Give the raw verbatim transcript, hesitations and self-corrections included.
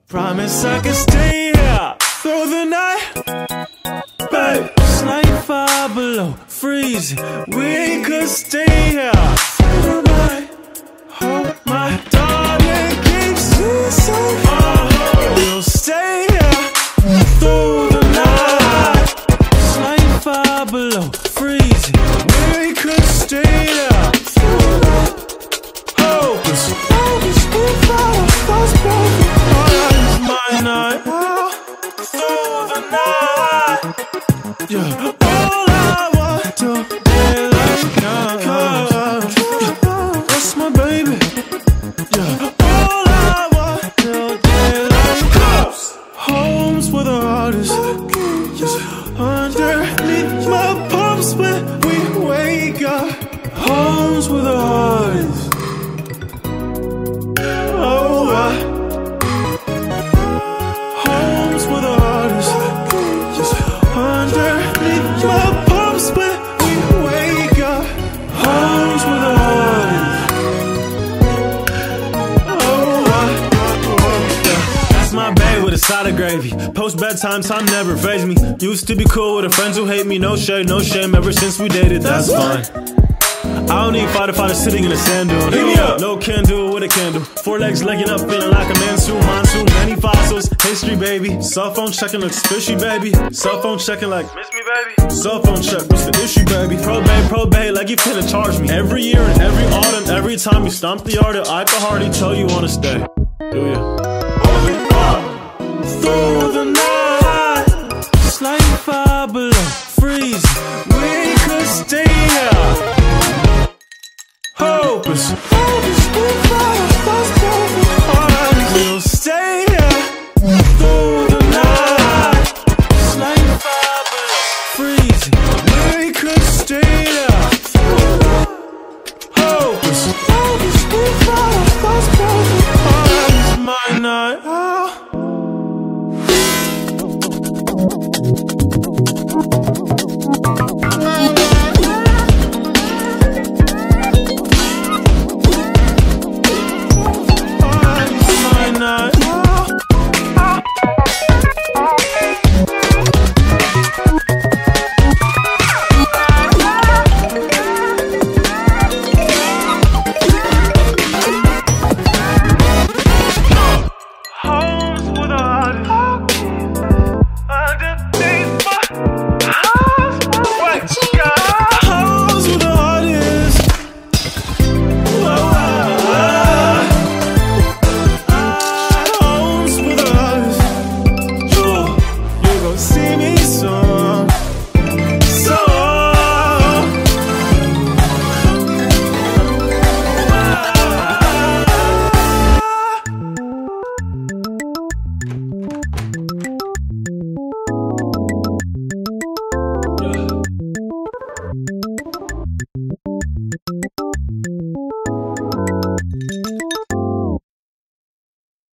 Promise I can stay here through the night. Babe, it's ninety-five below, freezing. We could stay here through the night. Hold my darling, keeps you safe. Oh, we'll stay here through the night. It's ninety-five below, freezing. We could stay here through the night. Hope it's always without us broken. My night through the night. Yeah, all I want to is come. That's my baby. Yeah, all I want to is close. Home's where the heart is. Just underneath my palms when we wake up. Home's where the heart is. Oh, I side of gravy. Post bedtime, time never phased me. Used to be cool with the friends who hate me. No shade, no shame. Ever since we dated, that's fine. I don't need fighter fighter sitting in a sand dune. Hit me up. No can do what a candle. Four legs legging up, feeling like a monsoon, monsoon. Many fossils, history, baby. Cell phone checking looks fishy, baby. Cell phone checking like miss me, baby. Cell phone check, what's the issue, baby? Probate, probate, like you finna charge me. Every year and every autumn, every time you stomp the yard at Ike Hardy, tell you wanna stay. Do ya?